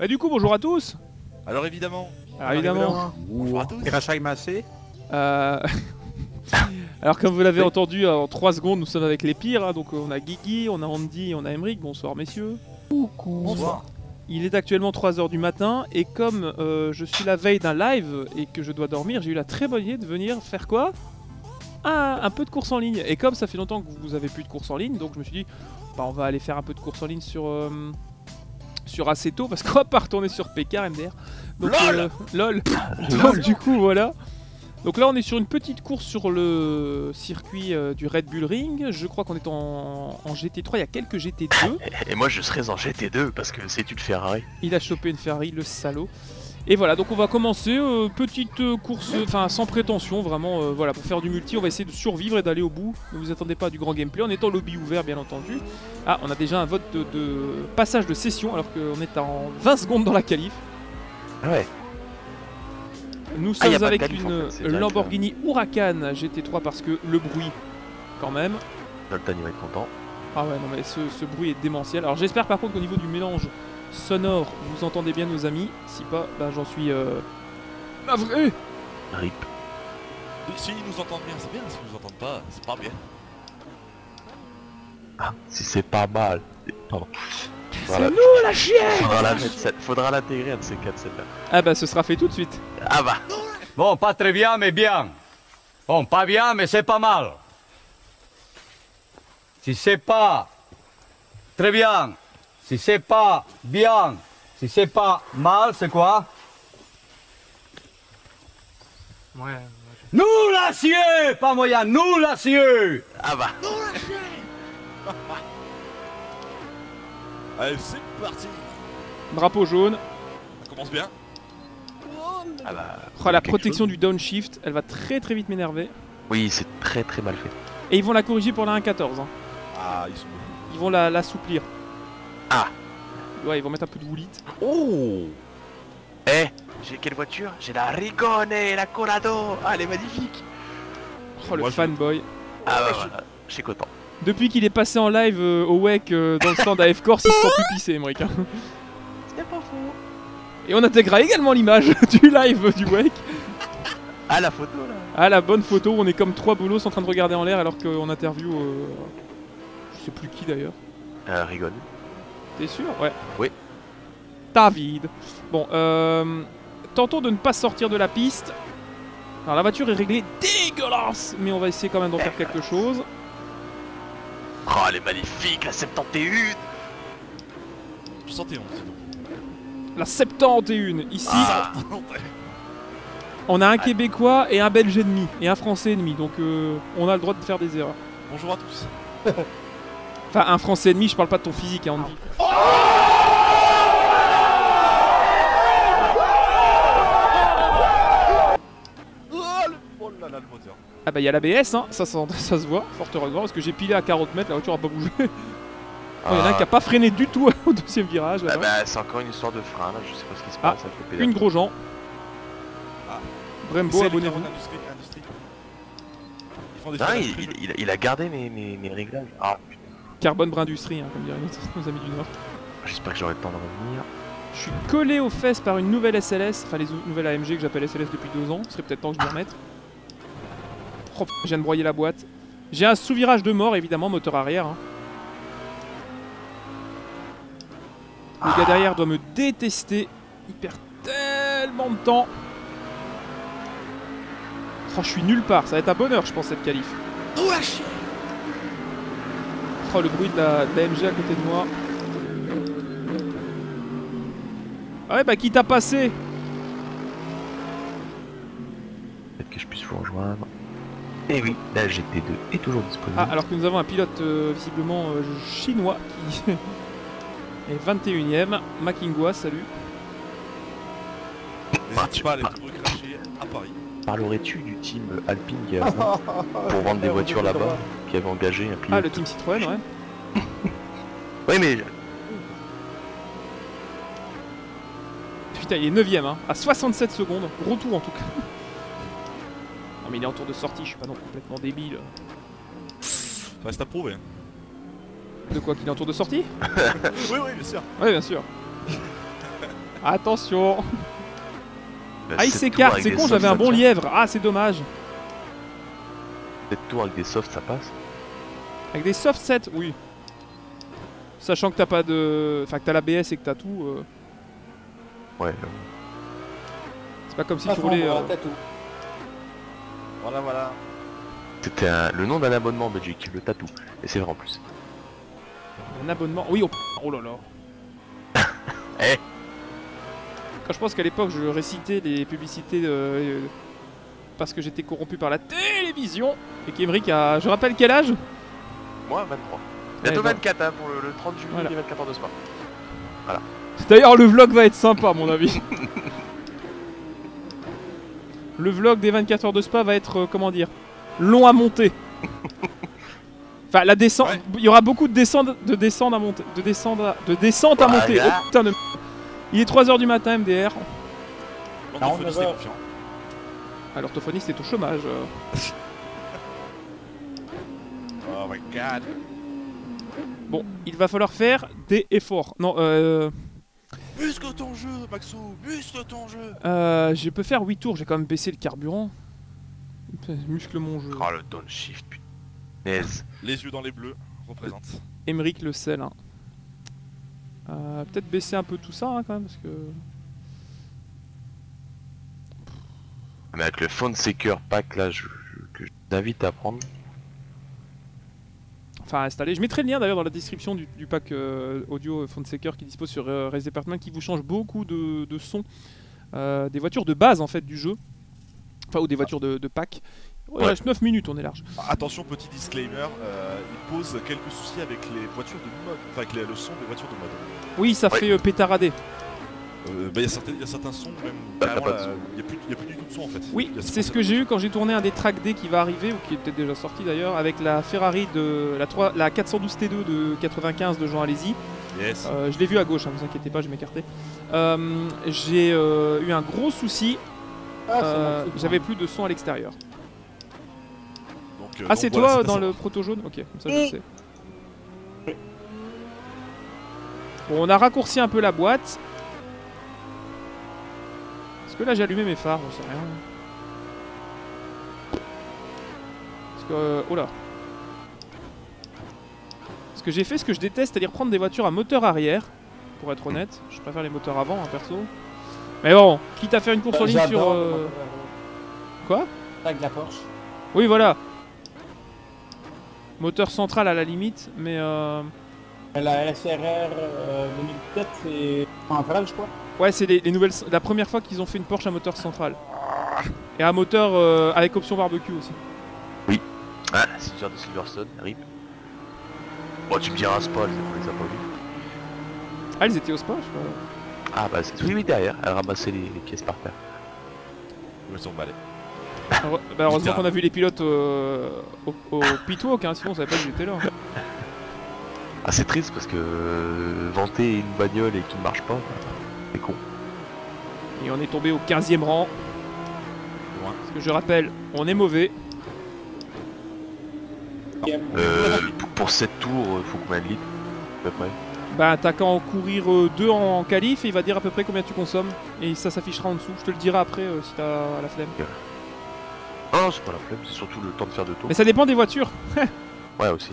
Et du coup, bonjour à tous. Alors évidemment. Bonjour à tous. Alors comme vous l'avez entendu en 3 secondes, nous sommes avec les pires, hein, donc on a Guigui, on a Andy et on a Emeric. Bonsoir messieurs. Bonsoir. Il est actuellement 3 h du matin et comme je suis la veille d'un live et que je dois dormir, j'ai eu la très bonne idée de venir faire quoi? Un peu de course en ligne. Et comme ça fait longtemps que vous avez plus de course en ligne, donc je me suis dit, bah, on va aller faire un peu de course en ligne sur Assetto parce qu'on va pas retourner sur PK MDR. Donc, LOL. Donc du coup voilà. Donc là on est sur une petite course sur le circuit du Red Bull Ring. Je crois qu'on est en GT3, il y a quelques GT2. Et moi je serais en GT2 parce que c'est une Ferrari. Il a chopé une Ferrari, le salaud. Et voilà, donc on va commencer, petite course, enfin sans prétention, vraiment, voilà, pour faire du multi, on va essayer de survivre et d'aller au bout. Ne vous attendez pas à du grand gameplay, on est en lobby ouvert bien entendu. Ah, on a déjà un vote de passage de session alors qu'on est en 20 secondes dans la qualif. Ah ouais. Nous sommes avec qualif, une en fait, Lamborghini Huracan GT3 parce que le bruit, quand même. Zoltan il va être content. Ah ouais, non mais ce bruit est démentiel. Alors j'espère par contre qu'au niveau du mélange sonore, vous entendez bien nos amis. Si pas, bah j'en suis navré. RIP. Si ils nous entendent bien, c'est bien. Si ils nous entendent pas, c'est pas bien. Ah, si c'est pas mal. Pardon. C'est nous la chienne. Faudra l'intégrer un de ces 4 celle-là. Ah bah ce sera fait tout de suite. Ah bah. Bon, pas très bien, mais bien. Bon, pas bien, mais c'est pas mal. Si c'est pas très bien, si c'est pas bien, si c'est pas mal, c'est quoi? Ouais. Nous l'acier, pas moyen, nous l'acier. Ah bah. Allez, c'est parti. Drapeau jaune. Ça commence bien. Ah bah. Oh, la quelque protection chose. du downshift, elle va très vite m'énerver. Oui, c'est très mal fait. Et ils vont la corriger pour la 1.14. Hein. Ah, ils sont bons. Ils vont l'assouplir. Ah. Ouais, ils vont mettre un peu de woolit. Oh. Eh, j'ai quelle voiture? J'ai la Rigone, la Colado. Ah, elle est magnifique. Oh, le Moi, fanboy. Ah bah voilà, je suis content. Depuis qu'il est passé en live au WEC dans le stand à F-Corse, il se sent plus pissé, Emeric. Hein. C'est pas faux. Et on intégrera également l'image du live du WEC. Ah, la photo là. Ah, la bonne photo où on est comme 3 bolos en train de regarder en l'air alors qu'on interview. Je sais plus qui d'ailleurs. Rigone. T'es sûr? Ouais. Oui. David. Bon, tentons de ne pas sortir de la piste. Alors la voiture est réglée dégueulasse, mais on va essayer quand même d'en faire quelque chose. Oh, elle est magnifique, la 71. 71, c'est donc. La 71 ici. Ah. On a un Québécois et un Belge ennemi et un Français ennemi, donc on a le droit de faire des erreurs. Bonjour à tous. Enfin, un Français ennemi, je parle pas de ton physique, hein, Andy. Oh là là, le moteur. Ah bah il y a l'ABS, hein, ça se voit, fort heureusement, parce que j'ai pilé à 40 mètres, la voiture a pas bougé. Oh, il y en a un qui a pas freiné du tout au deuxième virage. Ah là-bas. bah c'est encore une histoire de frein là, je sais pas ce qui se Ah, passe, ça fait pédale. Une Grosjean. Ah. Brembo, C'est abonnez-vous. Industrie. Ils font des Non, freinages très jolis. il a gardé mes réglages. Ah putain, Carbone Brindustrie, hein, comme diraient nos amis du Nord. j'espère que j'aurai le temps de revenir. Je suis collé aux fesses par une nouvelle SLS, enfin les nouvelles AMG que j'appelle SLS depuis 2 ans. Ce serait peut-être temps que je m'y remette. Oh, je viens de broyer la boîte. J'ai un sous-virage de mort, évidemment, moteur arrière. Hein. Le gars derrière doit me détester. Il perd tellement de temps. Oh, je suis nulle part. Ça va être un bonheur, je pense, cette qualif. Oh, le bruit de la AMG à côté de moi. Ah ouais, bah qui t'a passé? Peut-être que je puisse vous rejoindre. Et oui, la GT2 est toujours disponible. Ah, alors que nous avons un pilote visiblement chinois qui est 21ème. Makingwa, salut. N'hésite pas à aller te recracher à Paris. Parlerais-tu du team Alpine qui a pour vendre des voitures là-bas, qui avait engagé un pilote? Ah, le team Citroën, ouais. Oui mais... Putain, il est 9ème, hein, à 67 secondes. Retour en tout cas. Non, mais il est en tour de sortie, je suis pas non complètement débile. Ça reste à prouver. De quoi, qu'il est en tour de sortie? Oui, bien sûr. Ouais, bien sûr. Attention. Bah, Ah, il cette s'écarte, tour c'est avec con, des j'avais softs, un bon ça tient. lièvre. Ah, c'est dommage. Cette tour avec des softs, ça passe. Avec des soft sets, oui. Sachant que t'as pas de... Enfin, que t'as l'ABS et que t'as tout. Ouais. C'est pas comme si Pas tu roulais... t'as tout. Voilà, voilà. C'était le nom d'un abonnement en Belgique, le tatou. Et c'est vrai en plus. Un abonnement. Oui, oh là là. Eh. Quand je pense qu'à l'époque, je récitais les publicités parce que j'étais corrompu par la télévision. Et qu'Emeric a... Je rappelle quel âge? Moi, 23. Bientôt bah. 24 hein, pour le 30 juillet, Voilà. les 24 heures de spa. D'ailleurs, le vlog va être sympa, à mon avis. Le vlog des 24 heures de spa va être, comment dire, long à monter. Enfin, la descente, Ouais. il y aura beaucoup de descente à monter, de descente à monter. Voilà. Oh putain de... Il est 3h du matin, MDR. L'orthophoniste est confiant. Ah, l'orthophoniste est au chômage. Oh my god. Bon, il va falloir faire des efforts. Non, Muscle ton jeu, Maxou, muscle ton jeu. je peux faire 8 tours, j'ai quand même baissé le carburant. Muscle mon jeu. Oh le downshift, putain. Naise. Les yeux dans les bleus, représente. Emeric le sel. Hein. Peut-être baisser un peu tout ça hein, quand même parce que... Mais avec le Phone Seeker pack là, que je t'invite à prendre. Enfin installer. Je mettrai le lien d'ailleurs dans la description du pack audio Phoneseeker qui dispose sur Race Department qui vous change beaucoup de sons des voitures de base en fait du jeu. Enfin ou des voitures de pack. Il Ouais. reste 9 minutes, on est large. Attention, petit disclaimer, il pose quelques soucis avec les voitures de mode, enfin avec le son des voitures de mode. Oui, ça Ouais. fait pétarader. Il y a certains sons, même Bah, carrément, t'as pas de son. il n'y a plus du tout de son en fait. Oui, Il y a c'est ce que j'ai eu quand j'ai tourné un des track D qui va arriver, ou qui est peut-être déjà sorti d'ailleurs, avec la Ferrari de la 412 T2 de 95 de Jean Alési. Yes. Je l'ai vu à gauche, hein, vous inquiétez pas, je m'écartais. J'ai eu un gros souci, j'avais plus de son à l'extérieur. Donc, Ah, c'est voilà, toi c'est dans ça. le proto jaune? Ok, comme ça je sais. Bon, on a raccourci un peu la boîte. Est-ce que là j'ai allumé mes phares? On sait rien. Parce que... oh là. Parce que j'ai fait ce que je déteste, c'est-à-dire prendre des voitures à moteur arrière. Pour être honnête, je préfère les moteurs avant, hein, perso. Mais bon, quitte à faire une course en ligne sur... Quoi? Avec la Porsche. Oui, voilà. Moteur central à la limite, mais La SRR 2007, c'est central, je crois. ouais, c'est les nouvelles. La première fois qu'ils ont fait une Porsche à moteur central. Et un moteur avec option barbecue aussi. Ah, c'est genre de Silverstone, rip. Bon, tu me diras Spa, on les a pas vus. Ah, ils étaient au spa, je crois. Ah bah c'est oui derrière, elle ramassait les pièces par terre. Je me suis emballé. Bah, heureusement qu'on a vu les pilotes au pitwalk, hein, sinon on savait pas qu'ils étaient là. Ah c'est triste parce que vanter une bagnole et qui ne marche pas, c'est con. Et on est tombé au 15e rang. Loin. Parce que je rappelle, on est mauvais. Pour 7 tours, faut combien de litres à peu près? Bah, t'as qu'à en courir 2 en qualif et il va dire à peu près combien tu consommes. Et ça s'affichera en dessous. Je te le dirai après si t'as la flemme. Non, c'est pas la flemme, c'est surtout le temps de faire 2 tours. Mais ça dépend des voitures. Ouais aussi.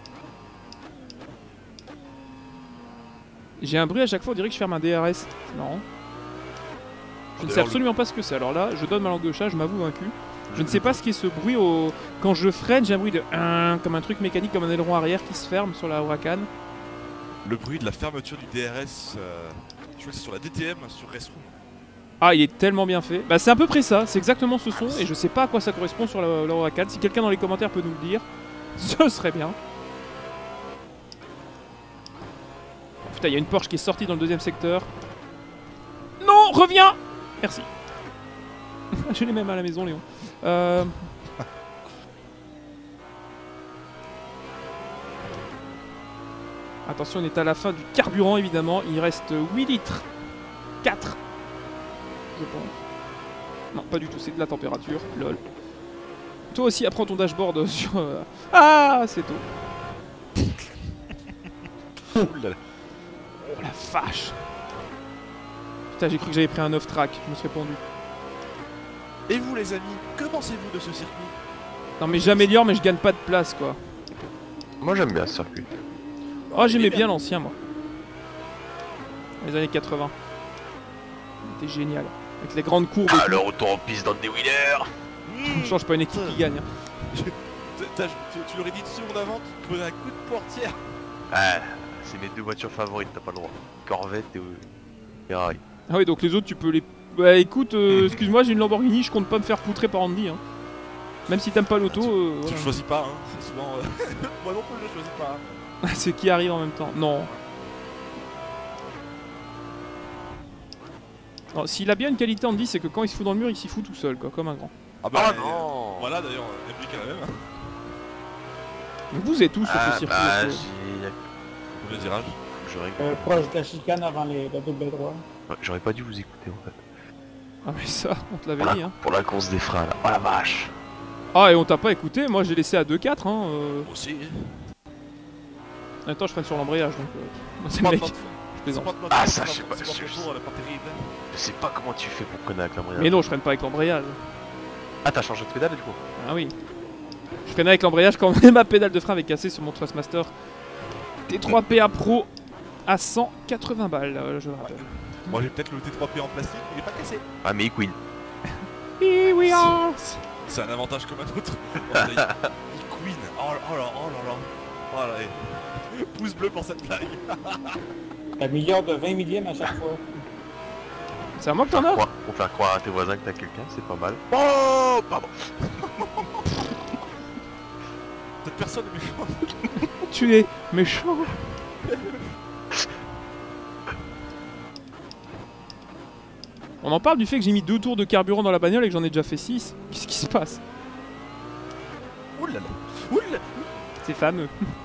J'ai un bruit à chaque fois, on dirait que je ferme un DRS. Non. Je ne sais absolument pas ce que c'est. Alors là, je donne ma langue de chat, je m'avoue vaincu. Je ne sais pas ce qui est ce bruit au... Quand je freine, j'ai un bruit de... comme un truc mécanique, comme un aileron arrière qui se ferme sur la Huracan. Le bruit de la fermeture du DRS, je crois que c'est sur la DTM, sur Restroom. Ah, il est tellement bien fait. Bah, c'est à peu près ça, c'est exactement ce son. Et je sais pas à quoi ça correspond sur la Huracan. Si quelqu'un dans les commentaires peut nous le dire, ce serait bien. Oh, putain, il y a une Porsche qui est sortie dans le 2e secteur. Non, reviens. Merci. J'ai les mêmes à la maison, Léon. Attention, on est à la fin du carburant, évidemment. Il reste 8 litres. 4. Je pense. Non, pas du tout, c'est de la température. Lol. Toi aussi, apprends ton dashboard sur... Ah, c'est tôt. Ouh là là. Oh la vache. Putain, j'ai cru que j'avais pris un off-track, je me serais pendu. Et vous les amis, que pensez-vous de ce circuit? Non mais j'améliore mais je gagne pas de place quoi. Moi j'aime bien ce circuit. Oh j'aimais bien l'ancien moi. Les années 80. C'était génial. Avec les grandes courbes. Ah, le retour en piste dans des wheelers. On change pas une équipe qui gagne. Hein. Tu l'aurais dit 2 secondes avant, tu prenais un coup de portière. Ah, c'est mes 2 voitures favorites, t'as pas le droit. Corvette et Ferrari. Ah oui donc les autres tu peux les... Bah écoute, excuse-moi j'ai une Lamborghini, je compte pas me faire poutrer par Andy. Hein. Même si t'aimes pas l'auto... Tu voilà. le choisis pas, hein. C'est souvent... Moi non plus je le choisis pas. Hein. C'est qui arrive en même temps. Non. Alors, s'il a bien une qualité Andy, c'est que quand il se fout dans le mur, il s'y fout tout seul, quoi, comme un grand. Ah bah non. Voilà d'ailleurs, Emric a la même. Donc vous êtes tous sur ce circuit. Bah, donc, Le virage. Proche de la chicane avant la double droit. J'aurais pas dû vous écouter en fait. Ah mais ça, on te l'avait dit hein. Pour la course des freins là. Oh la vache. Ah et on t'a pas écouté, moi j'ai laissé à 2-4 hein. Aussi. En même temps je freine sur l'embrayage donc... c'est Pas le de mec. mode. Je plaisante. Ah, ça, je sais pas, C'est je- pas trop, elle est pas terrible. Je sais pas comment tu fais pour connaître avec l'embrayage. Mais non, je freine pas avec l'embrayage. Ah, t'as changé de pédale du coup. Ah oui. Je freine avec l'embrayage quand même ma pédale de frein avait cassé sur mon Thrustmaster T3 PA Pro à 180 balles, je le rappelle. Moi j'ai peut-être le T3P en plastique, il est pas cassé. Ah, mais Queen. Here we are. C'est un avantage comme un autre. Queen. Oh là là, oh là là. Oh là là. Pouce bleu pour cette blague. La meilleure de 20 millièmes à chaque fois. C'est à moi que t'en as? Pour faire croire à tes voisins que t'as quelqu'un, c'est pas mal. Oh, pardon. Cette personne est méchante. Tu es méchant. On en parle du fait que j'ai mis 2 tours de carburant dans la bagnole et que j'en ai déjà fait 6. Qu'est-ce qui se passe? Oulala. Oulala. C'est fameux.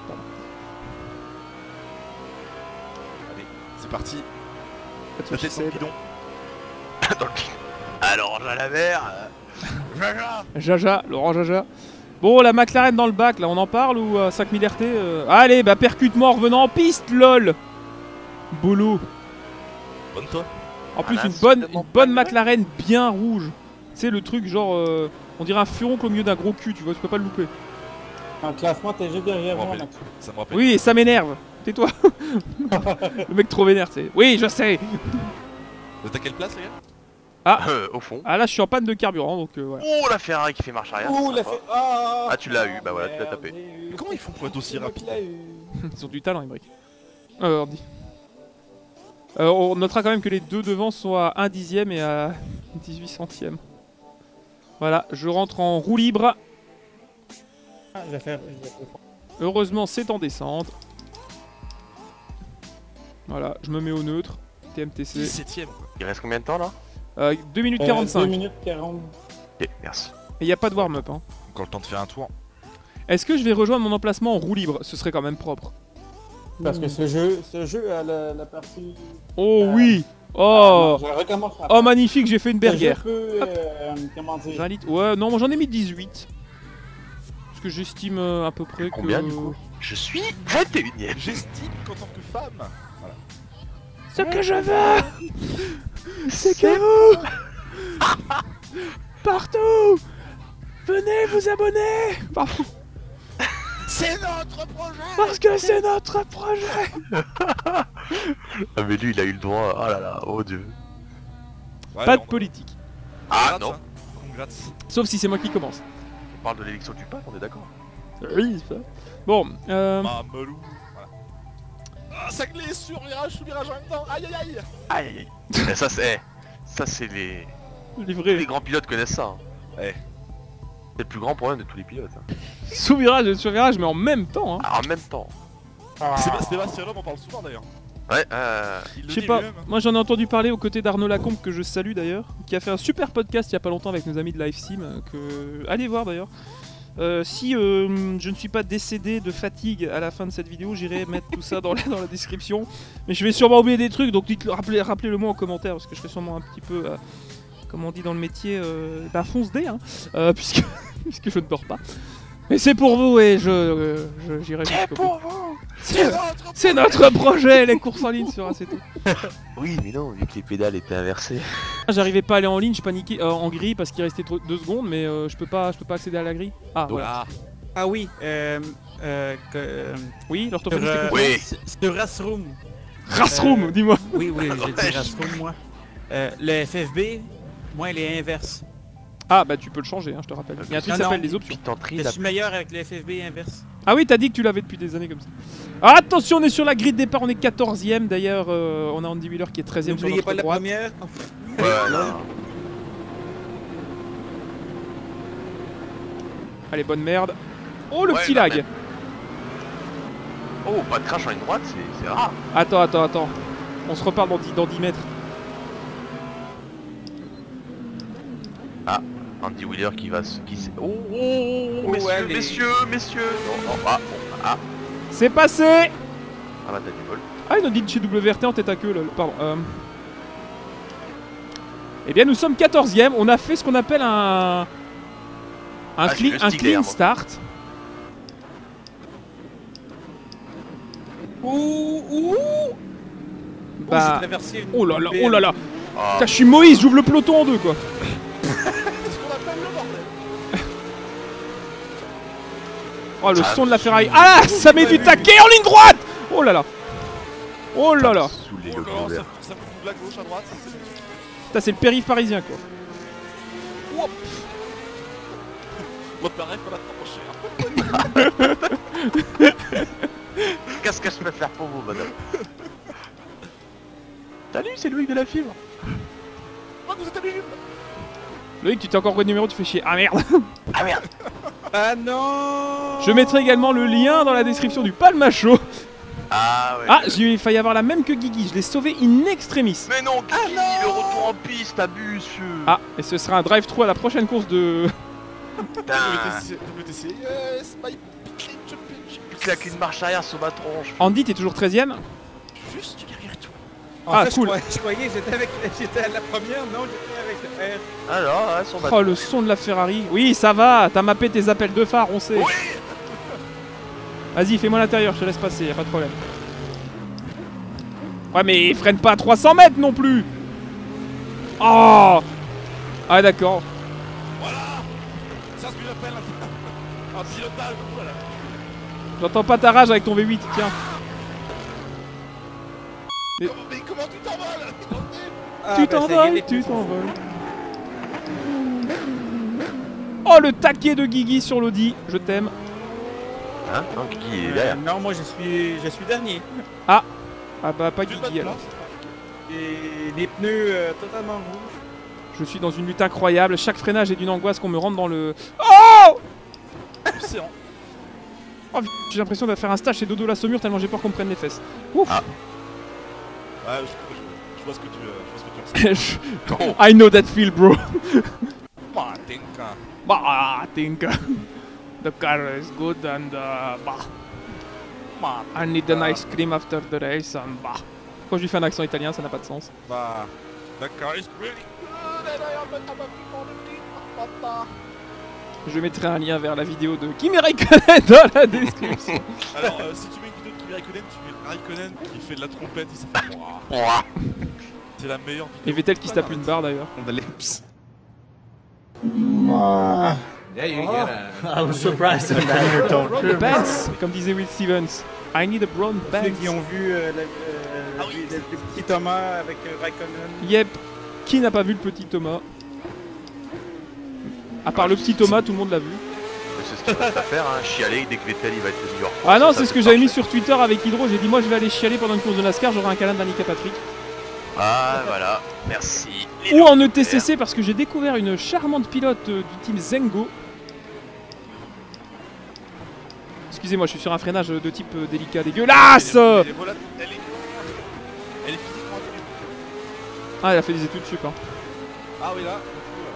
Allez, c'est parti. Pas de La soucis, tête dans le Seb. bidon. Dans le pied. Alors, à la mer. Jaja. Jaja, Laurent Jaja. Bon, la McLaren dans le bac, là, on en parle ou 5000 RT Allez, bah percute-moi en revenant en piste, lol. Boulot. Bonne toi. En plus, là, une c'est bonne tellement McLaren bien rouge. Tu sais, le truc genre... on dirait un furoncle au milieu d'un gros cul, tu vois, tu peux pas le louper. En classement, t'es juste derrière moi, mais- Max. Ça me rappelle. Oui, et ça m'énerve. Tais-toi. Le mec trop vénère, c'est... Oui, je sais. Vous êtes à quelle place les gars? Au fond. Ah là, je suis en panne de carburant, donc voilà. Oh, la Ferrari qui fait marche arrière. Ouh, c'est la sympa. fait. Ah, Ah, tu l'as eu, bah voilà, tu l'as tapé. Mais comment ils font pour être aussi rapides? Ils ont du talent, les briques. Ordi. On notera quand même que les deux devant sont à 1 dixième et à 18 centièmes. Voilà, je rentre en roue libre. Ah, je vais faire. Heureusement, c'est en descente. Voilà, je me mets au neutre. TMTC. 17ème quoi. Il reste combien de temps là? 2 minutes 2 45. minutes 40. Ok, merci. Et il n'y a pas de warm-up. Hein. Encore le temps de faire un tour. Est-ce que je vais rejoindre mon emplacement en roue libre? Ce serait quand même propre. Parce que ce jeu a la partie. Oh oui. Oh. Je recommence à Oh magnifique, j'ai fait une Ce jeu bergère. peut, comment dire. 20 litres. Ouais, non, moi j'en ai mis 18. Parce que j'estime à peu près Combien, que... du coup Je suis 21ème. J'estime qu'en tant que femme. Voilà. Ce que je veux, c'est que vous, partout, venez vous abonner. Pardon. C'est notre projet. Parce que c'est notre projet. Ah, mais lui, il a eu le droit. Oh là là, oh dieu. Ouais, Pas on- de politique. Ah Congrats, non. hein. Congrats. Sauf si c'est moi qui commence. On parle de l'élection du pape, on est d'accord. Oui, c'est ça. Bon, Mamelou. Voilà. Ah, ça glisse sur virage, sous virage en même temps. Aïe aïe aïe. Aïe aïe aïe. Et ça, c'est. Ça, c'est les. Tous livré. les grands pilotes connaissent ça. Hein. Ouais. C'est le plus grand problème de tous les pilotes. Hein. Sous virage et sur virage, mais en même temps. Hein. Ah, en même temps. Sébastien Loeb en parle souvent d'ailleurs. Ouais, Il le Je sais dit pas, lui-même, hein. moi j'en ai entendu parler aux côtés d'Arnaud Lacombe, que je salue d'ailleurs, qui a fait un super podcast il y a pas longtemps avec nos amis de LiveSim, que... allez voir d'ailleurs. Si je ne suis pas décédé de fatigue à la fin de cette vidéo, j'irai mettre tout ça dans la description. Mais je vais sûrement oublier des trucs, donc rappelez-le moi en commentaire, parce que je serai sûrement un petit peu, comme on dit dans le métier, fonce dé, hein, puisque, puisque je ne dors pas. Mais c'est pour vous et j'irai jusqu'au bout. C'est notre projet, les courses en ligne sur ACT. Oui, mais non, vu que les pédales étaient inversées. J'arrivais pas à aller en ligne, je paniquais en grille parce qu'il restait 2 secondes, mais je peux pas accéder à la grille. Ah voilà. Ah oui, Oui, l'orthophonie c'était quoi? Oui. c'est Rassroom. Rassroom, dis-moi. Oui, j'ai dit Rassroom, moi. Le FFB, moi, il est inverse. Ah bah tu peux le changer, hein, je te rappelle. Il y a un truc qui Non, s'appelle non. les options. Pitanterie, Je la suis meilleur avec le FFB inverse. Ah oui, t'as dit que tu l'avais depuis des années comme ça. Ah, attention, on est sur la grille de départ, on est 14ème. D'ailleurs, on a Andy Wheeler qui est 13ème sur N'oubliez notre pas la droite. première. Ouais, non. Allez, bonne merde. Oh, le Ouais, petit bah, lag. mais- Oh, pas de crash en ligne droite, c'est rare. Attends. On se repart dans 10 mètres. Andy Wheeler qui va se... Oh, ouais, messieurs. Non, ah, C'est passé. ah bah t'as du vol. Ah, il nous dit de chez WRT en tête à queue, là. Pardon. Eh bien, nous sommes 14ème. On a fait ce qu'on appelle un je suis le clean Stigler, moi. start. Ouh. Bah... J'ai traversé une Oh là là, UPM. oh là là. Ah, Putain, je suis Moïse, j'ouvre le peloton en deux, quoi. C'est ce qu'on appelle le bordel. Oh, le Ah, son de la Ferrari. Ah, ça met du taquet en ligne droite. Oh là là. Oh là là. Saoulé Oh le là, gros vert. ça coupe de la gauche à droite. Putain, c'est le périph' parisien, quoi. L'autre pareil, faut la trancher. Qu'est-ce que je peux faire pour vous, madame? Salut, c'est Louis de la fibre. Oh, vous êtes allé. Loïc, tu t'es encore quoi de numéro, tu fais chier. Ah merde. Ah merde. Ah non. Je mettrai également le lien dans la description du Palmacho. Ah ouais. Ah, j'ai failli avoir la même que Guigui, je l'ai sauvé in extremis. Mais non, Guigui, le retour en piste, abuse. Ah, et ce sera un drive-thru à la prochaine course de... Putain. WTC, yes, my pitch. Il claque une marche arrière sur ma tronche. Andy, t'es toujours 13ème. Juste derrière toi. Ah, cool. Je croyais que j'étais à la première, non, j'étais avec le R. Alors, ouais, sur ma Oh, le son de la Ferrari. Oui, ça va, t'as mappé tes appels de phare, on sait. Oui. Vas-y, fais-moi l'intérieur, je te laisse passer, y'a pas de problème. Ouais, mais freine pas à 300 mètres non plus. Oh. Ah, d'accord. Voilà. C'est ce que j'appelle un pilotage. Voilà. J'entends pas ta rage avec ton V8, tiens. Mais comment tu t'envoles? Ah, Tu ben, ça y est, t'envoles, les tu petits sont t'envoles. Oh, le taquet de Guigui sur l'Audi, je t'aime. Hein? Non, Guigui il est fous. derrière. Non, moi je suis dernier. Ah bah pas Tu le bats Guigui de alors. place. Et les pneus totalement rouges. Je suis dans une lutte incroyable, chaque freinage est d'une angoisse qu'on me rentre dans le... Oh, Océan. oh j'ai l'impression de faire un stage chez Dodo la Saumure tellement j'ai peur qu'on me prenne les fesses. Ouf. Ah. Ouais, je vois ce que tu veux. Oh. I know that feel, bro. Bah, tinka. Bah, I think the car is good and bah, Bah, I need an ice cream after the race and bah. Quand je lui fais un accent italien, ça n'a pas de sens. bah, the car is pretty good and I am a people on the team. Papa. Je mettrai un lien vers la vidéo de Kimi Raikkonen dans la description. Alors, si tu mets une vidéo de Kimi Raikkonen, tu mets Raikkonen qui fait de la trompette et ça fait... Ouah. Ouah. C'est la meilleure vidéo. Et Vettel qui se tape une barre d'ailleurs. on the lips. I was surprised at that. Benz, comme disait Will Stevens. I need a brown Ceux Benz. qui ont vu Ah oui, le petit Thomas avec Raikkonen. Yep. Qui n'a pas vu le petit Thomas? À part le petit Thomas, tout le monde l'a vu. Mais c'est ce qu'il va faire, hein, chialer dès que Vettel il va être le meilleur. Ah non, Ça, c'est ça ce que fait j'avais mis parfait. sur Twitter avec Hydro. J'ai dit, moi je vais aller chialer pendant une course de NASCAR, j'aurai un câlin d'Annika Patrick. Ah voilà, merci. Ou en ETCC parce que j'ai découvert une charmante pilote du team Zengo. Excusez-moi, je suis sur un freinage de type délicat dégueulasse. Elle est volante, elle est physiquement intelligente. Ah, elle a fait des études sup, hein. Ah oui, là,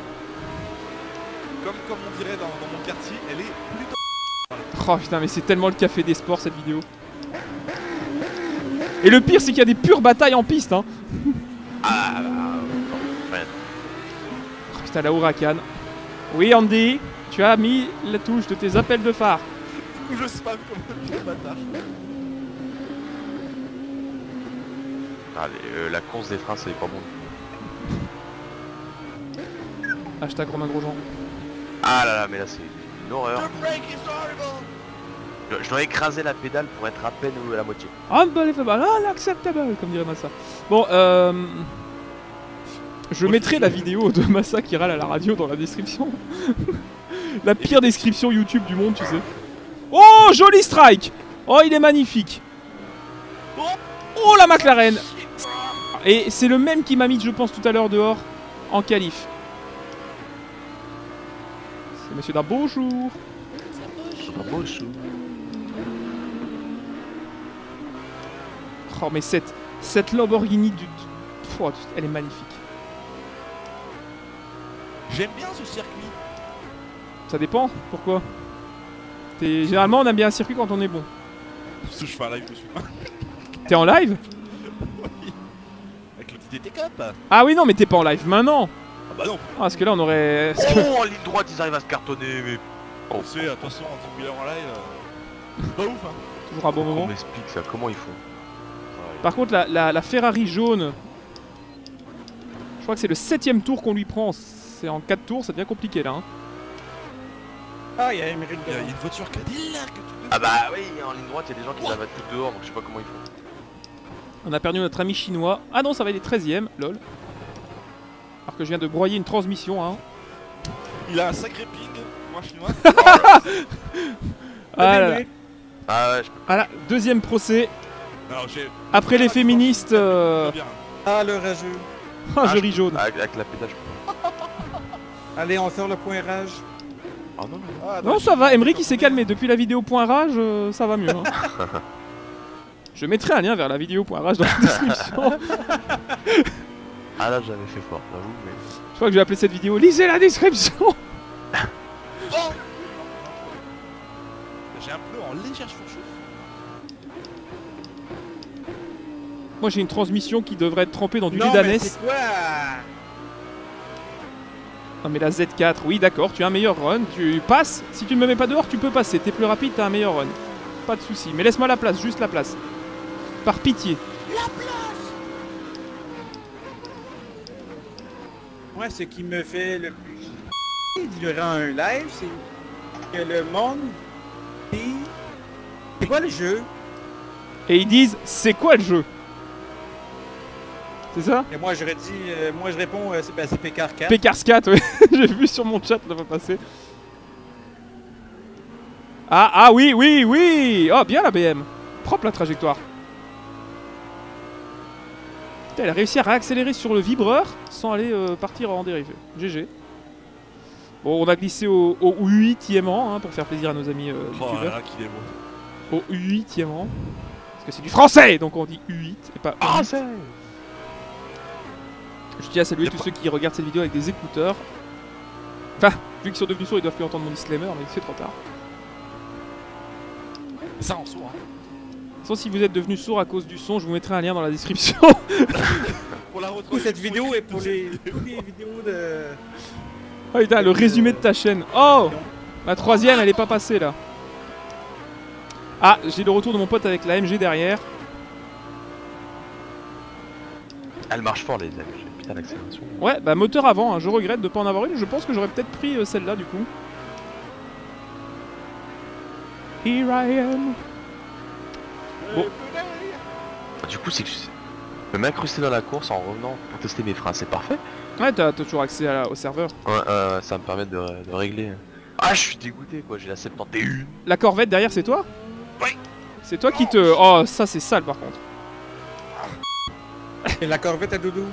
comme on dirait dans mon quartier, elle est plutôt... Oh putain, mais c'est tellement le café des sports cette vidéo. Et le pire, c'est qu'il y a des pures batailles en piste, hein. Ah ouais. Oh, putain, la Huracan. Oui, Andy, tu as mis la touche de tes appels de phare. Du coup, je spam comme le bâtard. Allez, la course des freins, c'est pas bon. Hashtag Romain Grosjean. Ah là là, mais là, c'est une horreur. The brake is horrible. Je dois écraser la pédale pour être à peine à la moitié. Unbelievable, unacceptable, comme dirait Massa. Bon, je mettrai la vidéo de Massa qui râle à la radio dans la description. La pire description YouTube du monde, tu sais. Oh, joli strike. Oh, il est magnifique. Oh, la McLaren. Et c'est le même qui m'a mis, je pense, tout à l'heure dehors, en qualif. C'est monsieur d'un beau jour. Oh, mais cette Lamborghini oh, elle est magnifique. J'aime bien ce circuit. Ça dépend, pourquoi? Généralement on aime bien un circuit quand on est bon. Parce que je fais un live dessus. T'es en live? Oui. Avec le petit DT Cup. Ah oui non mais t'es pas en live maintenant. Ah bah non. Ah, parce que là on aurait... Oh, en ligne droite, ils arrivent à se cartonner, mais... On sait, attention, en 10 000 en live. Pas ouf hein. Toujours un bon On moment. m'explique ça, comment ils font? Par contre la Ferrari jaune, je crois que c'est le 7ème tour qu'on lui prend. C'est en 4 tours, ça devient compliqué là. Hein. Ah, il y a Émeric Il y a devant. une voiture Cadillac. Ah bah oui, en ligne droite, il y a des gens qui arrivent à tout dehors, donc je sais pas comment ils font. On a perdu notre ami chinois. Ah non, ça va, il est 13ème, lol. Alors que je viens de broyer une transmission. Hein. Il a un sacré ping, moi chinois. Ah là là. Ah ouais, je peux... Ah là, deuxième procès. Alors j'ai... Après les féministes... Bien. Ah, le rageux. Ah, joli jaune. Avec la pédale, je peux... Allez, on sort le point rage. Ah non, mais... Ah, Non, ça va, Emeric il s'est calmé. Depuis la vidéo point rage, ça va mieux. Hein. Je mettrai un lien vers la vidéo point rage dans la description. Ah là, j'avais fait fort, j'avoue, mais... Je crois que je vais appeler cette vidéo lisez la description. Oh j'ai un pneu en légère surchauffe. Moi j'ai une transmission qui devrait être trempée dans du lait Non, mais d'ânesse. c'est quoi? Non mais la Z4, oui d'accord, tu as un meilleur run, tu passes. Si tu ne me mets pas dehors, tu peux passer. T'es plus rapide, t'as un meilleur run. Pas de soucis. Mais laisse-moi la place, juste la place. Par pitié. Moi, ce qui me fait le plus durant un live, c'est que le monde dit c'est quoi le jeu? Et ils disent c'est quoi le jeu? C'est ça? Et moi, j'aurais dit, moi, je réponds, c'est Pécard 4. Pécars 4, ouais. J'ai vu sur mon chat, là va passer. Ah oui, oui, oui. Oh, bien la BM. Propre la trajectoire. Putain, elle a réussi à réaccélérer sur le vibreur sans aller partir en dérive. GG. Bon, on a glissé au 8e rang hein, pour faire plaisir à nos amis Oh youtubeurs. là qu'il est beau. Au 8e rang. Parce que c'est du français, donc on dit U8 et pas U8. Je tiens à saluer tous ceux qui regardent cette vidéo avec des écouteurs. Enfin, vu qu'ils sont devenus sourds, ils doivent plus entendre mon disclaimer, mais c'est trop tard. Ça en sourd hein. Sans si vous êtes devenu sourd à cause du son, je vous mettrai un lien dans la description. Pour la Du coup, retrouver. cette vidéo est pour les, toutes les vidéos de... Oh putain, le résumé de ta chaîne. Oh, la troisième, elle est pas passée là. Ah, j'ai le retour de mon pote avec la MG derrière. Elle marche fort, les amis. Putain, l'accélération. Ouais, bah moteur avant, hein. Je regrette de pas en avoir une. Je pense que j'aurais peut-être pris celle-là du coup. Here I am. Bon. Du coup, c'est que je peux m'incruster dans la course en revenant pour tester mes freins, c'est parfait. Ouais, t'as toujours accès au serveur. Ouais, ça me permet de régler. Ah, je suis dégoûté quoi, j'ai la 71. La Corvette derrière, c'est toi? Oui. C'est toi qui te... Oh, ça c'est sale par contre. Et la Corvette à Doudou.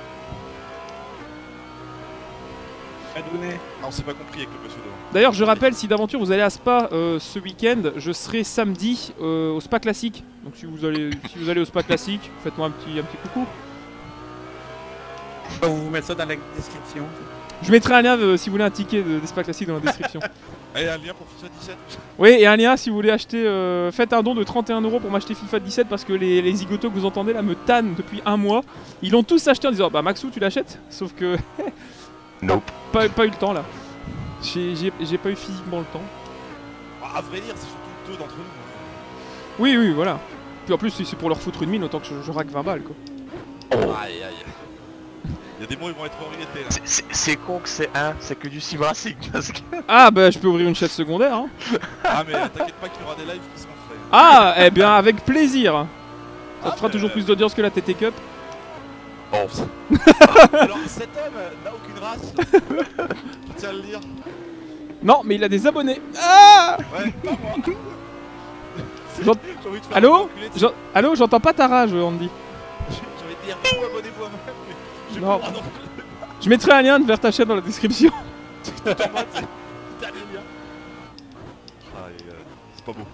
À Dounet. Ah, on s'est pas compris avec le monsieur devant. D'ailleurs, je rappelle, si d'aventure vous allez à Spa ce week-end, je serai samedi au Spa Classique. Donc si vous allez au Spa Classique, faites-moi un petit coucou. On va vous mettre ça dans la description. Je mettrai un lien si vous voulez un ticket de Spa Classique dans la description. Allez, un lien pour FIFA 17. Oui, et un lien si vous voulez acheter... faites un don de 31 € pour m'acheter FIFA 17 parce que les zigotos que vous entendez là me tannent depuis un mois. Ils l'ont tous acheté en disant bah Maxou tu l'achètes. Sauf que... Nope. pas eu le temps là. J'ai pas eu physiquement le temps. Ah, à vrai dire, c'est surtout deux d'entre nous. Oui, voilà. Puis en plus, si c'est pour leur foutre une mine, autant que je raque 20 balles quoi. Aïe aïe. Il y a des mots, ils vont être orientés là. C'est con que c'est que du sim racing parce que... Ah bah je peux ouvrir une chaîne secondaire hein. Ah mais t'inquiète pas qu'il y aura des lives qui seront faits. Ah eh bien avec plaisir. Ça te fera mais, toujours plus d'audience que la TT Cup. Oh. Alors cet homme n'a aucune race. Je tiens à le dire. Non mais il a des abonnés. Ah Ouais, pas moi. J'ent- J'ai envie de faire Allô enculer, tu sais. Allô, j'entends pas ta rage Andy. J'ai envie de dire, vous abonnez-vous à moi. J'ai Non. pas le droit Je mettrai un lien vers ta chaîne dans la description. d'en parler. C'est dernier lien. Ah, et, c'est pas beau.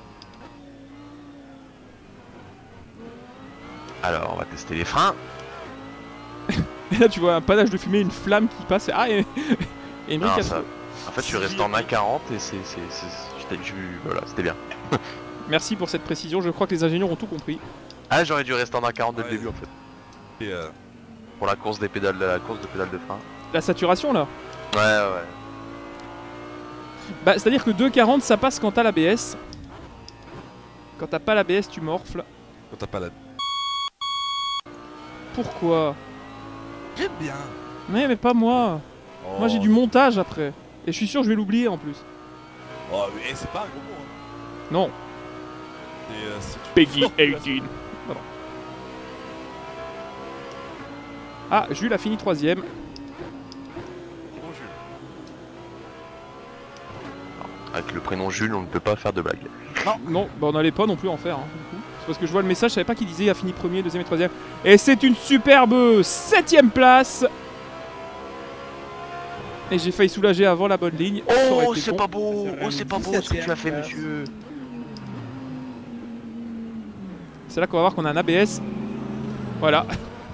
Alors on va tester les freins. Et là tu vois un panache de fumée, une flamme qui passe. Ah et une Non, brique à ça- feu. En fait je suis resté en 1,40 et voilà, c'était bien. Merci pour cette précision, je crois que les ingénieurs ont tout compris. Ah j'aurais dû rester en 1,40 dès le Ouais. début en fait. Et Pour la course des pédales, la course de pédales de frein. La saturation là. Ouais. Bah c'est à dire que 2,40 ça passe quand t'as l'ABS. Quand t'as pas l'ABS tu morfles. quand t'as pas la... Pourquoi? J'aime bien. Mais pas moi. Oh. Moi j'ai du montage après. Et je suis sûr que je vais l'oublier en plus. Oh mais c'est pas un gros mot hein. Non. C'est Peggy 18. Pardon. Ah, Jules a fini 3ème. Bon Jules. Avec le prénom Jules on ne peut pas faire de blague. Non, bah on n'allait pas non plus en faire. Hein, du coup. C'est parce que je vois le message, je savais pas qu'il disait il a fini premier, deuxième et troisième. Et c'est une superbe 7ème place. Et j'ai failli soulager avant la bonne ligne. Ça aurait Oh été c'est con. pas beau. Ça Oh ferait c'est une pas beau ce que tu as fait 17e monsieur. C'est là qu'on va voir qu'on a un ABS. Voilà.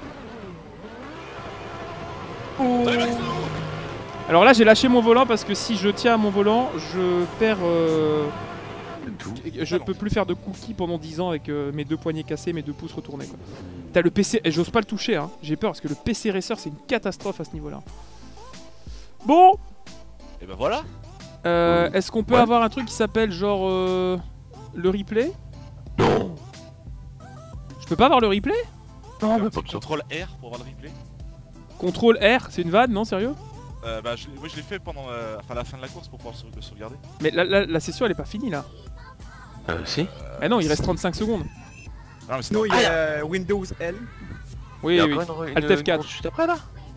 Alors là j'ai lâché mon volant parce que si je tiens à mon volant, je perds... Tout. Je peux plus faire de cookies pendant 10 ans avec mes 2 poignets cassés, mes 2 pouces retournés quoi. T'as le PC, et j'ose pas le toucher hein. J'ai peur parce que le PC Racer c'est une catastrophe à ce niveau là. Bon, Et ben voilà. est-ce qu'on peut Ouais. avoir un truc qui s'appelle genre le replay? Non. Je peux pas avoir le replay? Non Un petit contrôle R pour avoir le replay. Contrôle R, c'est une vanne non sérieux? Bah moi je l'ai fait pendant la fin de la course pour pouvoir le sauvegarder. Mais la session elle est pas finie là. Si. Ah non il reste 35 secondes. Non mais c'est Sinon, il y a Windows L. Oui Il y a oui. encore une Alt F4. course juste après là.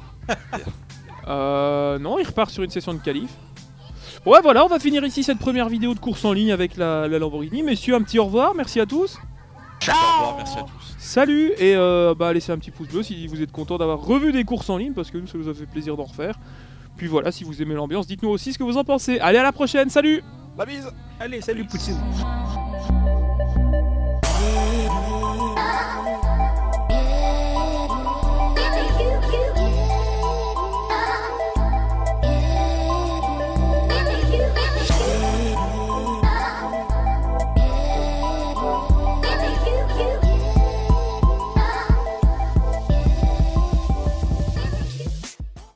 Non il repart sur une session de qualif. Ouais voilà on va finir ici cette première vidéo de course en ligne avec la Lamborghini. Messieurs un petit au revoir, merci à tous. Au revoir, merci à tous. Salut et bah laissez un petit pouce bleu si vous êtes content d'avoir revu des courses en ligne parce que nous ça nous a fait plaisir d'en refaire. Puis voilà si vous aimez l'ambiance dites-nous aussi ce que vous en pensez. Allez à la prochaine, salut. La bise. Allez, salut Poutine.